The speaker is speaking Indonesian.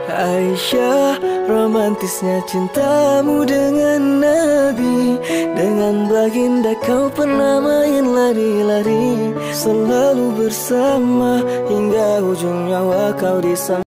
Aisyah, romantisnya cintamu dengan Nabi. Dengan baginda kau pernah main lari-lari, selalu bersama hingga ujung nyawa kau di sana.